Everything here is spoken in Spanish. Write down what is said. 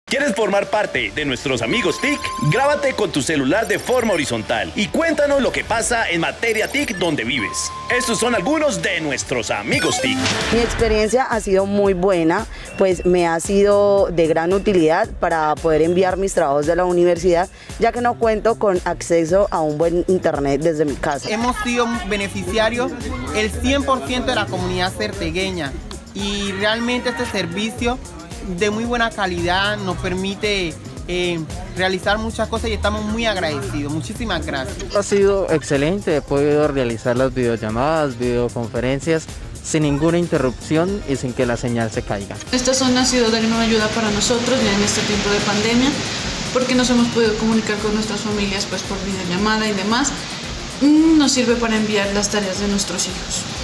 ¿Quieres formar parte de nuestros amigos TIC? Grábate con tu celular de forma horizontal y cuéntanos lo que pasa en materia TIC donde vives. Estos son algunos de nuestros amigos TIC. Mi experiencia ha sido muy buena, pues me ha sido de gran utilidad para poder enviar mis trabajos de la universidad, ya que no cuento con acceso a un buen internet desde mi casa. Hemos sido beneficiarios el 100% de la comunidad certegueña y realmente este servicio de muy buena calidad nos permite realizar muchas cosas y estamos muy agradecidos. Muchísimas gracias. Ha sido excelente, he podido realizar las videollamadas, videoconferencias sin ninguna interrupción y sin que la señal se caiga. Esta zona ha sido de gran ayuda para nosotros ya en este tiempo de pandemia, porque nos hemos podido comunicar con nuestras familias pues por videollamada y demás. Nos sirve para enviar las tareas de nuestros hijos.